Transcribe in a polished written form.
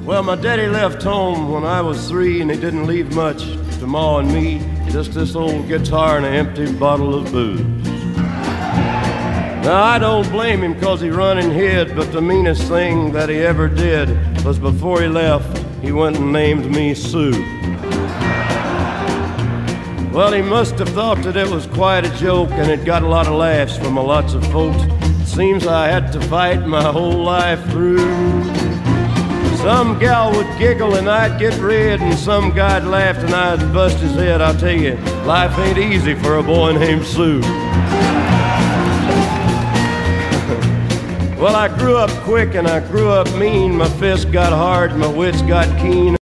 Well, my daddy left home when I was 3, and he didn't leave much to Ma and me, just this old guitar and an empty bottle of booze. Now, I don't blame him 'cause he run and hid, but the meanest thing that he ever did was before he left, he went and named me Sue. Well, he must have thought that it was quite a joke, and it got a lot of laughs from lots of folks. It seems I had to fight my whole life through. Some gal would giggle and I'd get red, and some guy'd laugh and I'd bust his head. I'll tell you, life ain't easy for a boy named Sue. Well, I grew up quick and I grew up mean. My fists got hard, my wits got keen.